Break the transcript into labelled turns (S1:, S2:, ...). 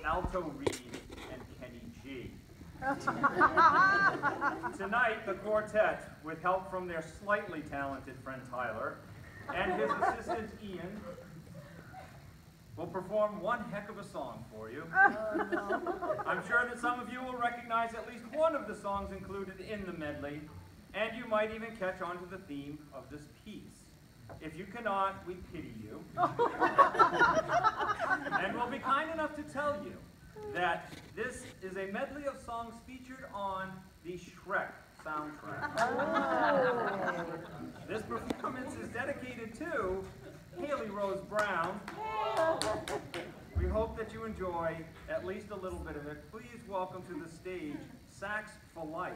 S1: Alto Reed and Kenny G. Tonight, the quartet, with help from their slightly talented friend Tyler and his assistant Ian, will perform one heck of a song for you. I'm sure that some of you will recognize at least one of the songs included in the medley, and you might even catch on to the theme of this piece. If you cannot, we pity you. And we'll be kind enough to tell you that this is a medley of songs featured on the Shrek soundtrack. This performance is dedicated to Haley Rose Brown. We hope that you enjoy at least a little bit of it. Please welcome to the stage Sax for Life.